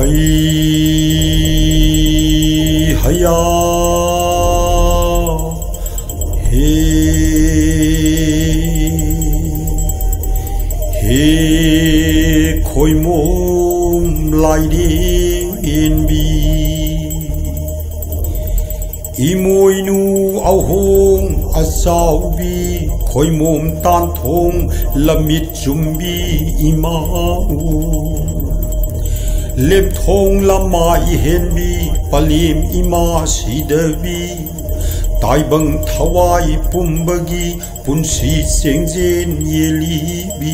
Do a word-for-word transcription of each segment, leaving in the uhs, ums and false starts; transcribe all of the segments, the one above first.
haya he he khoi mom lai đi in bi imoi nu au hong asau bi khoi mom tan thong lamit chumbi imau lem thong lamai hen bi palim ima sidabi tai bang thawai pumbagi punsi sengjen yeli bi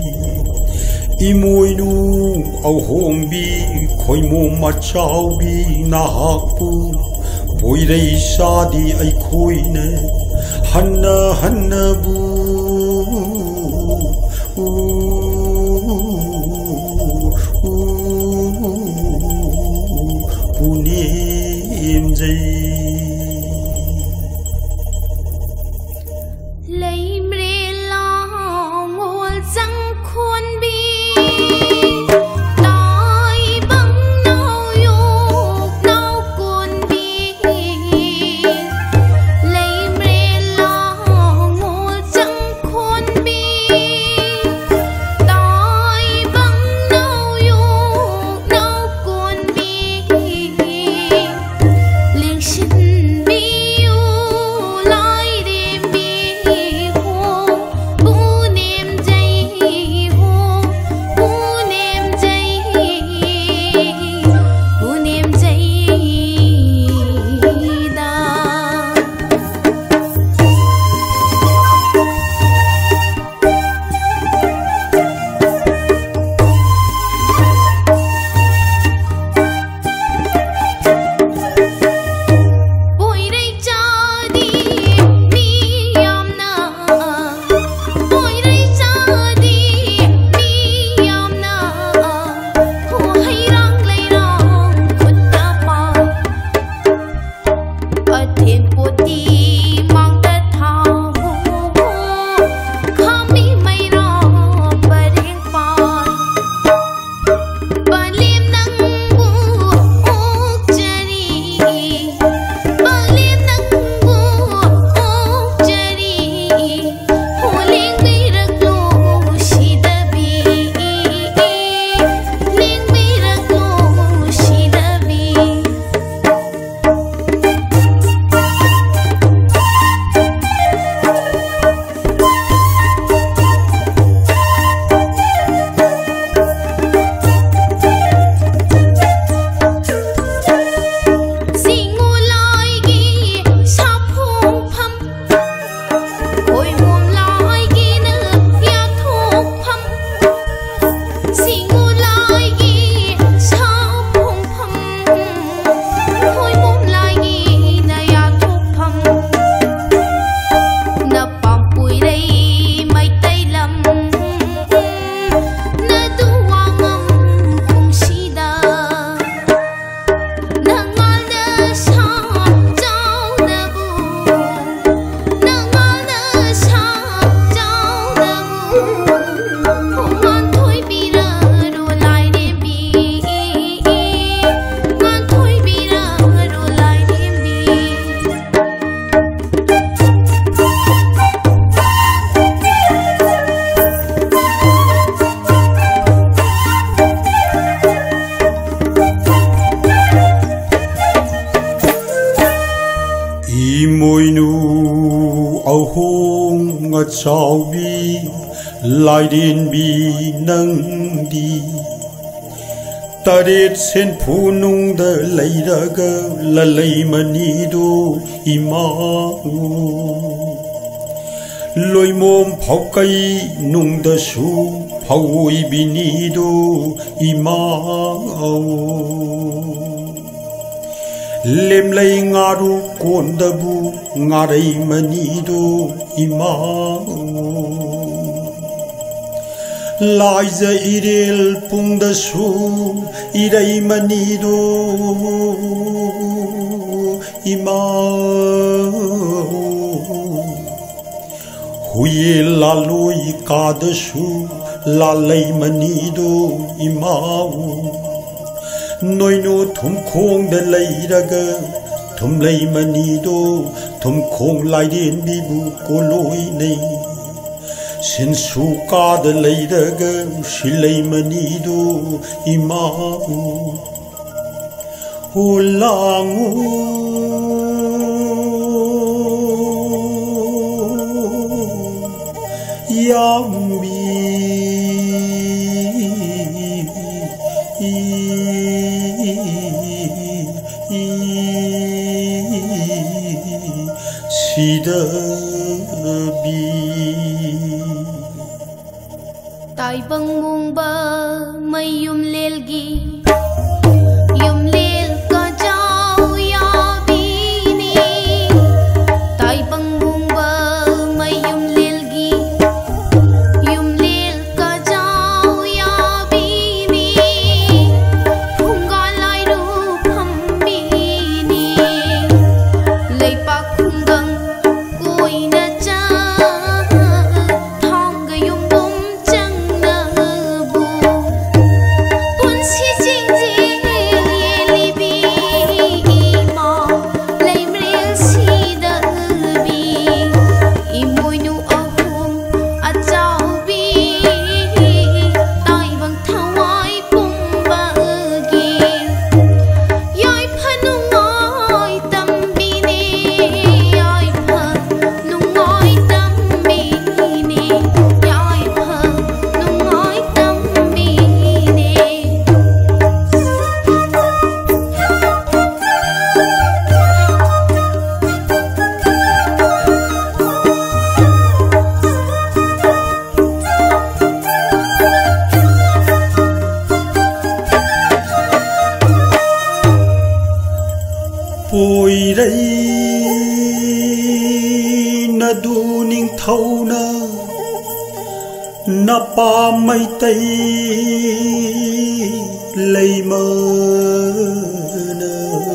imoi nu au hong bi khoi mom ma chau bi na hakpu poi rei sa di ai khoi ne hanna hanna bu punim jai imoi nu au hong a chau bi lai din bi nang di tarit sen phu nung da lai ra ga la lai mani do ima loi mom phau kai nung da su phau oi bi ni do ima lem lay ngaru kon dabu ngarai mani do ima lai za irel pung da su irai mani do ima huye la loi ka da su la lay mani do ima Noi no thum khong da lei raga thum lei mani do thum khong lai din bi bu ko loi nei sin su ka da lei raga shi lei mani do ima u ho langu yambi sidabi tai bang mung ba mai yum lel gi yum lel ka jau ya bi ni tai bang mung ba mai yum lel gi yum lel ka jau ya bi ni hung ga lai ru pham bi ni lei pa khung gang koi na cha thong ga yum bum chang na bu kun si jing jing ye li bi ma lei mrel si da bi i moi nu a hum a chau bi tai bang thawai pum ba gi yai phanu ngoi tam bi ne yai phanu ngoi tam bi ne yai phanu ngoi tam bi ne poi rei na du ning thau na na pa mai tai lei mơ na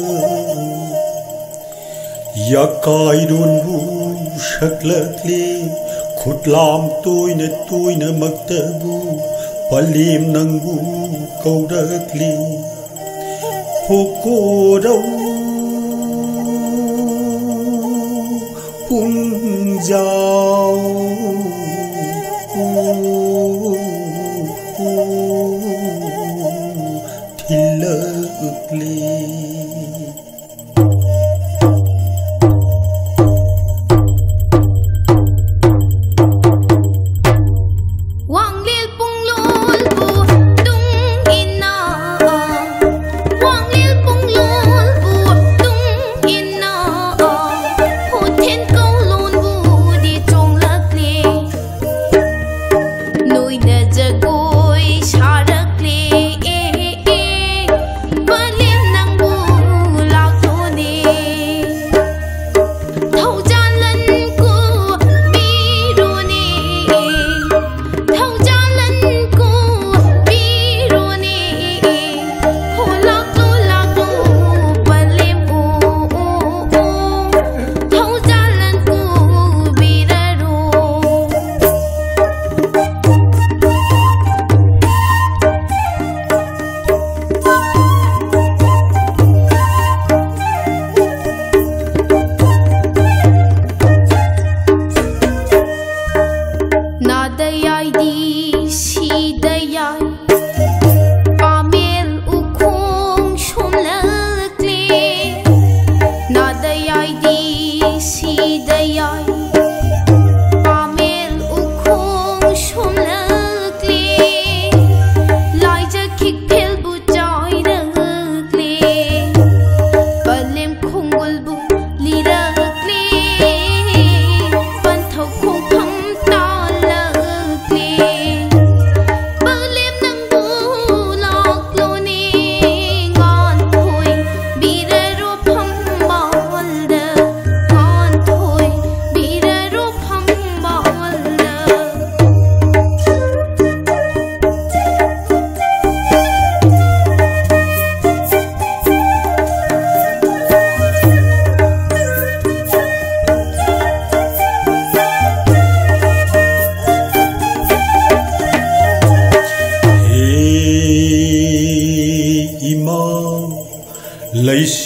ya kai run bu shak lak le khut lam tôi na tôi na mak ta bu palim nang bu kau rak li ho ko rau pung giao thì lợt lê wang lil pung lul bu tung ina wang lil pung lul bu tung ina ho thiên câu lun bu di chong lak le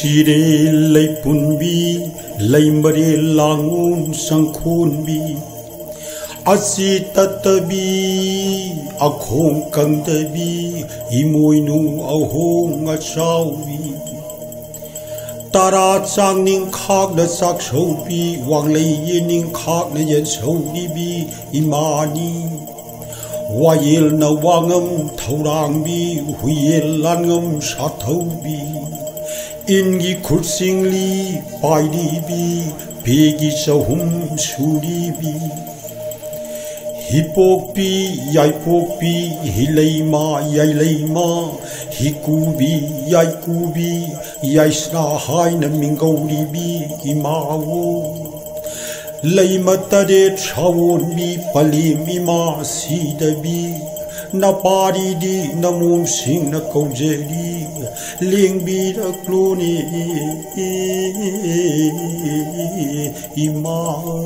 sire lei punbi lei mare langun sangkhun bi asi tatabi akhong kangdabi imoinu ahong achawi tara chang ning khak na sak shopi wang lei yin khak na yen shodi bi imani wayel na wangam thaurang bi huyel langam shathau bi ingi khursing li paidi bi pegi chahum suri bi hipopi yaipopi hileima yaileima hikubi yaikubi yaisna haina mingauri bi imawo leima tade chawon bi palim ima sidabi na pari di namum sing na kaujeri ling bi da kloni ima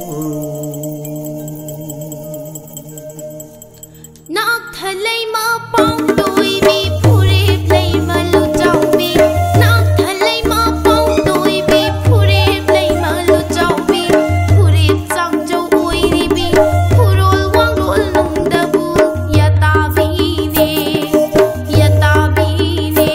nak thalai ma pau doi bi phure play ma lu chau bi nak thalai ma pau doi bi phure play ma lu chau bi phure chang chau oi ri bi phurol wang rol nung da bu ya ta bi ne ya ta bi ne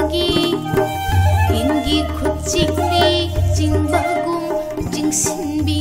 Jing bagum jing sin bi